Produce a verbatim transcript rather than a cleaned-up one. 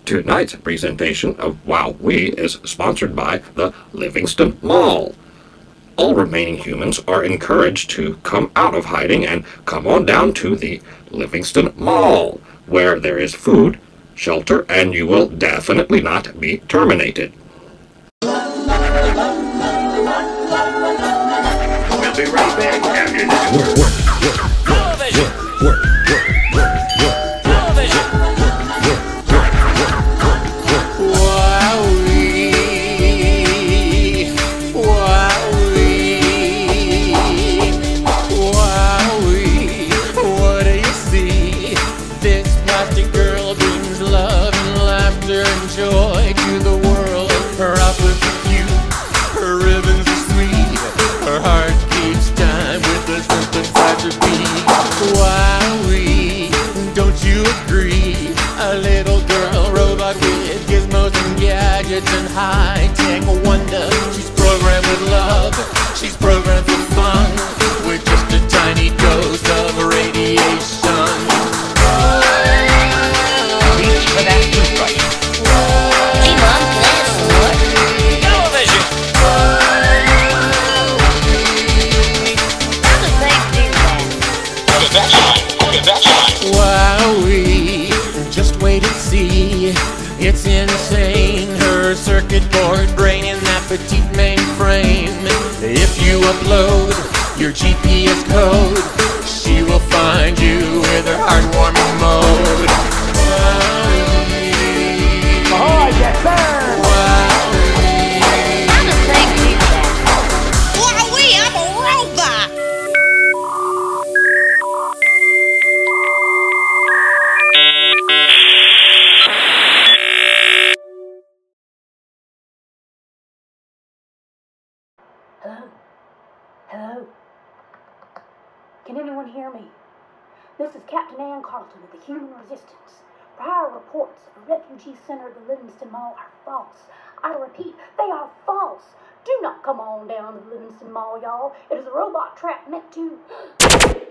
Tonight's presentation of Wow We is sponsored by the Livingston Mall. All remaining humans are encouraged to come out of hiding and come on down to the Livingston Mall, where there is food, shelter, and you will definitely not be terminated. We'll be right back after this word. Television! Television! Wowee! Wowee! Wowee! What do you see? This plastic girl brings love and laughter and joy to the world. Her outfits are cute, her ribbons are sweet, her heart keeps time with the synthesizer beat. Wowee, don't you agree? A little girl robot with gizmos and gadgets and high-tech wonder. She's programmed with love, she's programmed for fun, with just a tiny dose of radiation. Reach for that toothbrush. Hey Mom, can I have some more? Television! How does they do that? Look at that shine! Look at that shine! Wowee, just wait and see. It's insane. Her circuit board brain in that petite mainframe. If you upload your G P S code, she will find you with her heartwarming mode. Wowee. Oh, yes, sir! Wowee. How does they do that? Wowee, I'm a robot! Hello? Hello? Can anyone hear me? This is Captain Ann Carlton of the Human Resistance. Prior reports of a refugee center at the Livingston Mall are false. I repeat, they are false. Do not come on down to the Livingston Mall, y'all. It is a robot trap meant to...